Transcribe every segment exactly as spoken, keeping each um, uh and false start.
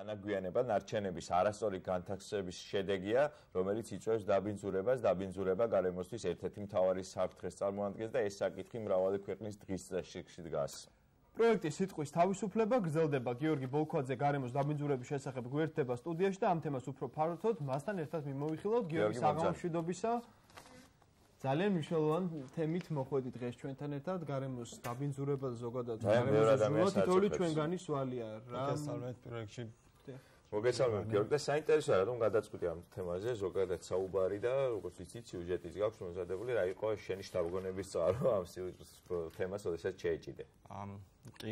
განაგვიანება ნარჩენების არასწორი განთავსების შედეგია, რომელიც იწვევს დაბინძურებას, დაბინძურება გარემოსთვის ერთ-ერთი მთავარი საფრთხეს წარმოადგენს და ეს საკითხი მრავალი ქვეყნის დღის წესრიგში დგას. პროექტის სიტყვის თავისუფლება გრძელდება. გიორგი ბოლქვაძე გარემოს დაბინძურების შესახებ გვერდდება სტუდიაში და ამ თემას უფრო ფართოდ მასთან ერთად მიმოვიხილავთ. გიორგი, საღამომშვიდობისა. ძალიან მნიშვნელოვანი თემით მოხვედი დღეს ჩვენთან ერთად გარემოს დაბინძურება და ზოგადად გარემოს თითოეული ჩვენგანი სვალია რა. მოგესალმებით პროექტში. მოგესალმებით გიორგი და საინტერესოა რატომ გადაწყვიტე ამ თემაზე ზოგადად საუბარი და როგორც ვიცით სიუჟეტიც გაქვს მომზადებული რა იყო შენი შთაგონების წყარო ამ თემას ოდესაც შეეჭიდე. კი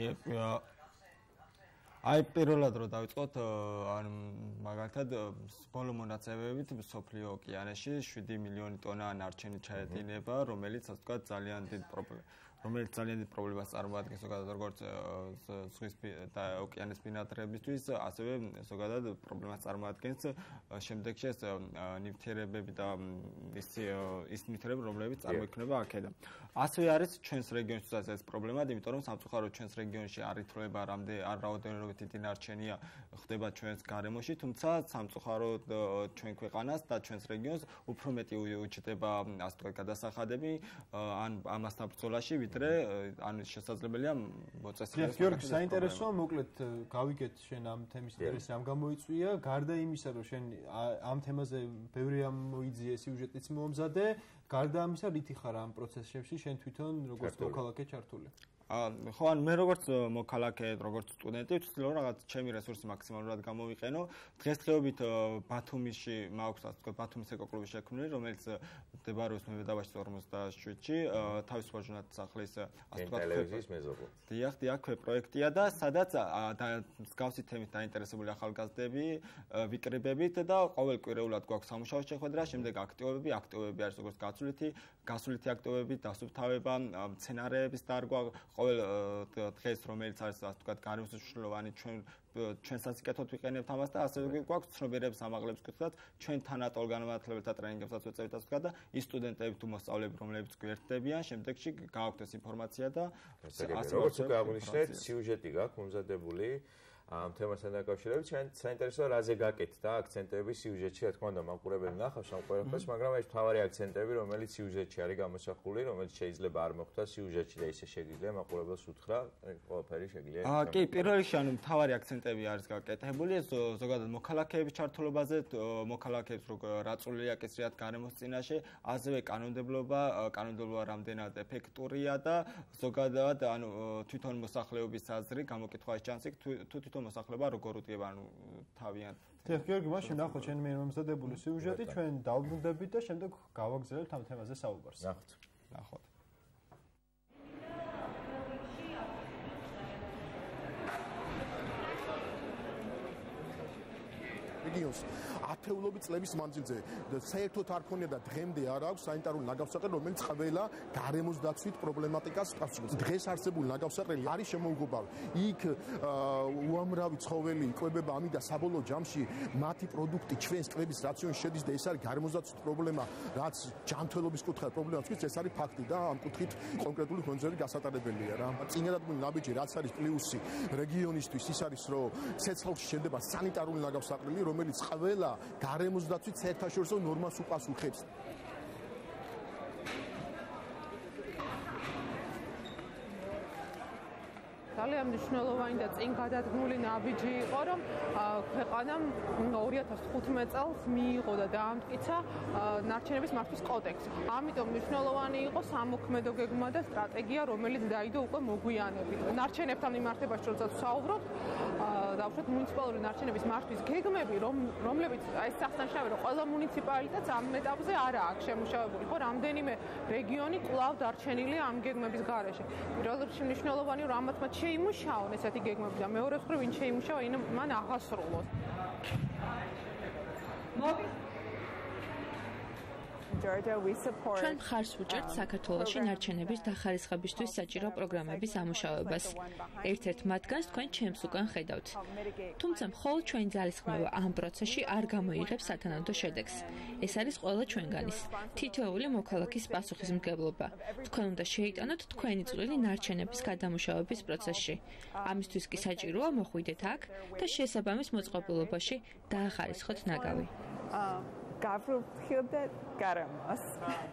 აი პირველად რო დავიწყოთ ან მაგალითად ბოლო მონაცემებით სოფლიო ოკეანეში შვიდი მილიონი ტონა ნარჩენი ჩაედინება, რომელიც ასე ვთქვათ ძალიან დიდ პრობლემას რომელიც ძალიან დიდ პრობლემას წარმოადგენს ზოგადად როგორც ზღვის და ოკეანის ბინადრებისთვის, ასევე ზოგადად პრობლემას წარმოადგენს შემდეგში ეს ნივთიერებები და ის ის ნივთიერები, რომლებიც წარმოიქმნება აქედან. ასევე არის ჩვენს რეგიონშიც ეს პრობლემა, იმიტომ რომ სამწუხაროდ ჩვენს რეგიონში არ ითვლება რამდენ არ რაოდენობით დიდი ნარჩენია ხდება ჩვენს გარემოში, თუმცა სამწუხაროდ ჩვენ ქვეყანას და ჩვენს რეგიონს უფრო მეტი უჩნდება ასე ვთქვათ გადასახადები ან ამასთან ბრძოლაში ან შესაძლებელია მოწესრიგება. გიორგი, საინტერესოა, მოკლედ გავიგეთ შენ ამ თემის ინტერესი ამ გამოიწვია, გარდა იმისა, რომ შენ ამ თემაზე ბევრი ამ მოიძიე სიუჟეტიც მომზადე, გარდა ამისა, რითი ხარ ამ პროცესებში შენ თვითონ როგორც მოქალაქე ჩართული? ხო, ან მე როგორც მოქალაქე, როგორც სტუდენტი, ვცდილობ რაღაც ჩემი რესურსი მაქსიმალურად გამოვიყენო. დღესდღეობით ბათუმიში მაქვს, ასე ვთქვათ, ბათუმის ეკოკლუბი შექმნილი, რომელიც მდებარეობს მებედავაში ორმოცდაშვიდში, თავისუფალ ჟურნალისტის ასე ვთქვათ, ტელევიზიის მეზობლად. დიახ, დიახ, პროექტია და სადაც მსგავსი თემით დაინტერესებული ახალგაზრდები ვიკრიბებით და ყოველკვირეულად გვაქვს სამუშაო შეხვედრა, შემდეგ აქტივობები, აქტივობები არის როგორც გასულითი, გასულითი აქტივობები, დასუფთავება, სცენარეების დარგვა ყოველ დღეს რომელიც არის ასე ვთქვათ გარემოს მნიშვნელოვანი ჩვენ ჩვენსაც კეთოთ ვიყენებთ ამას და ასევე გვაქვს ცნობიერების ამაღლების კითხვაც ჩვენ თანატოლ განმანათლებელთა ტრენინგებსაც ვეწევით ასე ვთქვათ და ის სტუდენტები თუ მოსწავლეები რომლებიც გვერდებიან შემდეგში გააქვთ ეს ინფორმაცია და ასე როგორც გაგვნიშნეთ სიუჟეტი გაქვს მომზადებული ამ თემასთან დაკავშირებით საინტერესოა რაზე გაკეთდა აქცენტები სიუჟეტში რა თქმა უნდა მაყურებელი ნახავს ამ ყველაფერს მაგრამ ეს მთავარი აქცენტები რომელიც სიუჟეტში არის გამოსახული რომელიც შეიძლება არ მოხვდა სიუჟეტში და ისე შეგიძლია მაყურებელს უთხრა ყველაფერი შეგიძლია აა კი პირველ რიგში ანუ მთავარი აქცენტები არის გაკეთებული ზოგადად მოქალაქეების ჩართულობაზე მოქალაქეებს რა წვლილი აკისრიათ გარემოს წინაშე ასევე კანონმდებლობა კანონმდებლობა რამდენად ეფექტურია და ზოგადად ანუ თვითონ მოსახლეობის აზრი გამოკითხვის ჩანსი თუ თვითონ მოსახლეობა როგორ უდგება ანუ თავიანთ. დიახ, გიორგი, მაშინ ნახოთ შენ მე მომზადებული სიუჟეტი, ჩვენ დავბრუნდებით და შემდეგ გავაგზავნებთ ამ თემაზე საუბარს. ნახოთ. ნახოთ. რეგიონს ათეულობით წლების მანძილზე საერთოდ არ ქონია და დღემდე არ აქვს სანიტარული ნაგავსაყრელი, რომელიც ყველა გარემოს დაცვით პრობლემატიკას ასრულებს. დღეს არსებული ნაგავსაყრელი არის შემოუგობავი. იქ უამრავი ცხოველი იკვებება, ამიტომ საბოლოო ჯამში მათი პროდუქტი ჩვენს ტბების რაციონში შედის და ეს არის გარემოს დაცვის პრობლემა, რაც ჯანმრთელობის კუთხით პრობლემაა, ეს არის ფაქტი და ამ კუთხით კონკრეტული ხონძები გასატარებელია რა. წინადადებული ნაბიჯი რაც არის პლუსი რეგიონისთვის ის არის, რომ ცეცხლში შენდება სანიტარული ნაგავსაყრელი, რომელიც ყველა გარემოს დაცვით საერთაშორისო ნორმას უპასუხებს. ძალიან მნიშვნელოვანი და წინ გადადგმული ნაბიჯი იყო, რომ ქვეყანამ ორი ათას თხუთმეტ წელს მიიღო და დაამტკიცა ნარჩენების მართვის კოდექსი. ამიტომ მნიშვნელოვანი იყო სამოქმედო გეგმა და სტრატეგია, რომელიც დაიდო უკვე მოგვიანებით. ნარჩენებთან მიმართებაში როდესაც ვსაუბრობთ, დავუშვათ მუნიციპალური ნარჩენების მართვის გეგმები, რომლებიც აი სახსთან შევე, რომ ყველა მუნიციპალიტეტს ამ ეტაპზე არა აქვს შემუშავებული, ხო, რამდენიმე რეგიონი კვლავ დარჩენილია ამ გეგმების გარეშე. პირველ რიგში მნიშვნელოვანია, რომ ამათმა შეიმუშაონ ესეთი გეგმები და მეორე მხრივ ვინ შეიმუშავა, იმ მან აღასრულოს. ჩვენ მხარს ვუჭერთ საქართველოში ნარჩენების დახარისხებისთვის საჭირო პროგრამების ამუშავებას. ერთ-ერთ მათგანს თქვენ ჩემს უკან ხედავთ. თუმცა მხოლოდ ჩვენი ძალისხმევა ამ პროცესში არ გამოიღებს სათანადო შედეგს. ეს არის ყველა ჩვენგანის, თითოეული მოქალაქის პასუხისმგებლობა. თქვენ უნდა შეიტანოთ თქვენი წვლილი ნარჩენების გადამუშავების პროცესში. ამისთვის კი საჭიროა მოხვიდეთ აქ და შესაბამის მოწყობილობაში დაახარისხოთ ნაგავი. გავრცელდეთ გარემოს.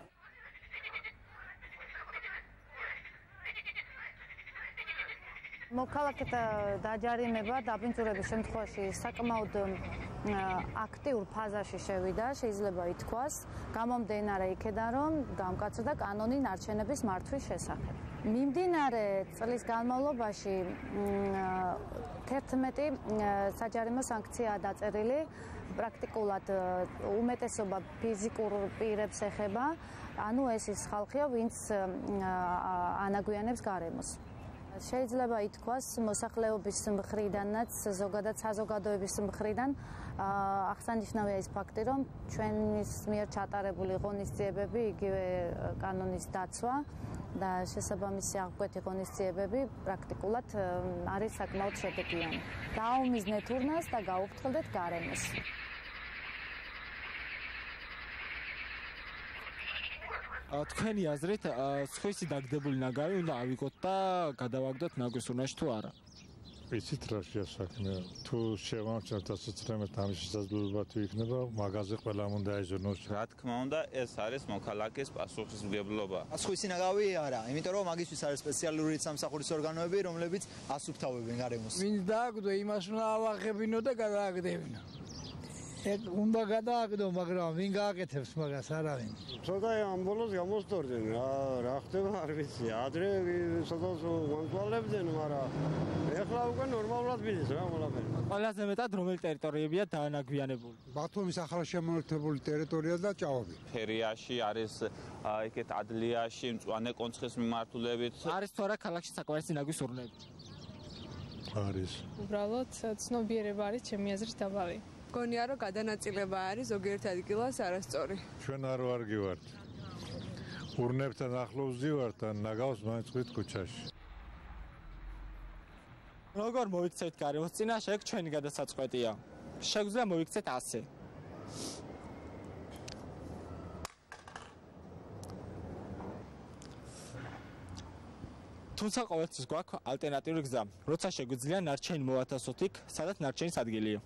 მოქალაქეთა დაჯარიმება დაბინძურების შემთხვევაში საკმაოდ აქტიურ ფაზაში შევიდა, შეიძლება ითქვას, გამომდინარე იქედან, რომ გამკაცდა კანონი ნარჩენების მართვის შესახებ. მიმდინარე წლის განმავლობაში თერთმეტი საჯარიმო სანქციაა დაწერილი, პრაქტიკულად უმეტესობა ფიზიკურ პირებს ეხება, ანუ ეს ის ხალხია, ვინც ანაგვიანებს გარემოს. შეიძლება ითქვას მოსახლეობის მხრიდანაც, ზოგადად საზოგადოების მხრიდან აღსანიშნავია ის ფაქტი, რომ ჩვენის მიერ ჩატარებული ღონისძიებები, იგივე კანონის დაცვა და შესაბამისი აღკვეთი ღონისძიებები პრაქტიკულად არის საკმაოდ შედეგიანი. დაუმიზნეთ ურნას და გაუფრთხილდეთ გარემოს. თქვენი აზრით, სხვისი დაგდებული ნაგავი უნდა ავიღოთ და გადავაგდოთ ნაგვის ურნაში თუ არა? იცით რა შეასაქმე? თუ შევამჩნევთ ასეც რამეს ამის შესაძლებლობა თუ იქნება, მაღაზე ყველამ უნდა აიზრუნოს. რა თქმა უნდა, ეს არის მოქალაქის პასუხისმგებლობა. სხვისი ნაგავი არა, იმიტომ რომ მაგისთვის არის სპეციალური სამსახურის ორგანოები, რომლებიც ასუფთავებენ გარემოს. ვინც დააგდო, იმას უნდა ავაღებინო და გადააგდებინო. ეს უნდა გადააგდო, მაგრამ ვინ გააკეთებს მაგას არავინ. ცოტა ამ ბოლოს გამოსტორდნენ, რა რა ხდება არ ვიცი. ადრე ცოტა მომწვალებდნენ, მაგრამ ეხლა უკვე ნორმალურად მიდის რა ყველაფერი. ყველაზე მეტად რომელი ტერიტორიებია დაანაგვიანებული? ბათუმის ახალშემოერთებული ტერიტორია და ჭაობი. ფერიაში არის იქეთ ადლიაში მწვანე კონცხის მიმართულებით. არის თუ არა ქალაქში საკმარისი ნაგვის ურნები? არის. უბრალოდ ცნობიერება არის ჩემი აზრით დაბალი. გონია რომ გადანაწილება არის ზოგიერთ ადგილას არასწორი. ჩვენ არ ვარგივართ. ურნებთან ახლოს ვზივართ და ნაგავს მაინც ხვით ქუჩაში. როგორ მოიქცეთ გარემოს წინაშე, ეგ ჩვენი გადასაწყვეტია. შეგვიძლია მოიქცეთ ასე. თუმცა ყოველთვის გვაქვს ალტერნატიული გზა. როცა შეგვიძლია ნარჩენი მოვათავსოთ იქ, სადაც ნარჩენის ადგილია.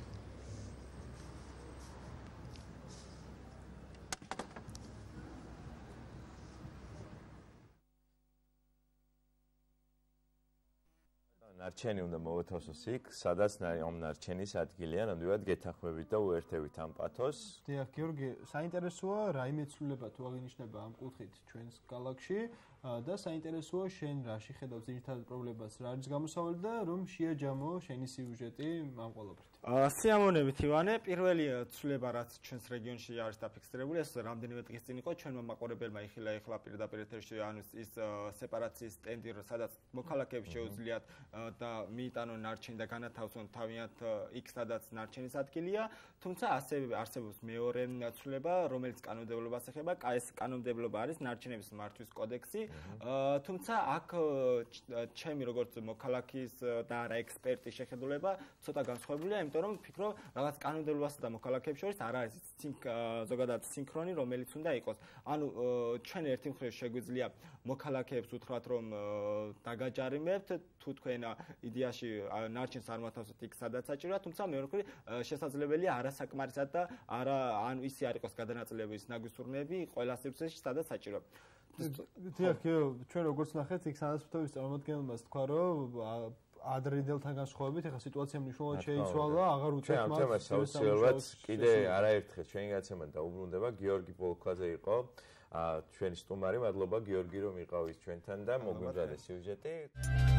ნარჩენი უნდა მოვათავსოს იქ, სადაც ამ ნარჩენის ადგილია, ნამდვილად გეთანხმებით და უერთებით ამ პათოს. დიახ, გიორგი, საინტერესოა რაიმე ცვლილება თუ აღინიშნება ამ კუთხით ჩვენს კალაქში და საინტერესოა შენ რაში ხედავ ძირითად პრობლემას, რა არის გამოსავალი და რომ შეაჯამო შენი სიუჟეტი ამ ყველაფრით. სიამოვნებით ივანე, პირველი ცვლილება რაც ჩვენს რეგიონში არის დაფიქსირებული, ეს რამდენიმე დღის წინ იყო, ჩვენმა მაყურებელმა იხილა ეხლა პირდაპირ ეთერში ანუ ის სეპარაციის სტენდი, სადაც მოქალაქეებს შეუძლიათ და მიიტანონ ნარჩენი და განათავსონ თავიანთ იქ, სადაც ნარჩენის ადგილია, თუმცა ასევე არსებობს მეორე ცვლილება, რომელიც კანონმდებლობას ეხება, ეს კანონმდებლობა არის ნარჩენების მართვის კოდექსი, თუმცა აქ ჩემი როგორც მოქალაქის და არა ექსპერტის შეხედულება ცოტა განსხვავებულია, იმიტომ რომ ვფიქრობ, რაღაც კანონმდებლობასა და მოქალაქეებს შორის არ არის ზოგადად სინქრონი, რომელიც უნდა იყოს. ანუ ჩვენ ერთი მხრივ შეგვიძლია მოქალაქეებს უთხრათ, რომ დაგაჯარიმებთ, თუ თქვენ იდეაში ნარჩენს არ მოთავსოთ იქ, სადაც საჭიროა, თუმცა მეორე მხრივ შესაძლებელია არასაკმარისად და არა ანუ ისე არ იყოს გადანაწილებული ის ნაგვის ურნები ყველა სივრცეში, სადაც საჭიროა. დიახ, ჩვენ როგორც ნახეთ, იქ სანაცვლობის წარმომადგენელმაც თქვა, რომ ადრინდელთან განსხვავებით, ეხლა სიტუაცია მნიშვნელოვნად შეიცვალა, აღარ უწევთ მას. ჩვენ ამ თემას საოცრად კიდე არაერთხელ ჩვენი გაცემა დაუბრუნდება. გიორგი პოლქაძე იყო ჩვენი სტუმარი. მადლობა გიორგი, რომ იყავით ჩვენთან და მოგვიმზადეთ სიუჟეტი.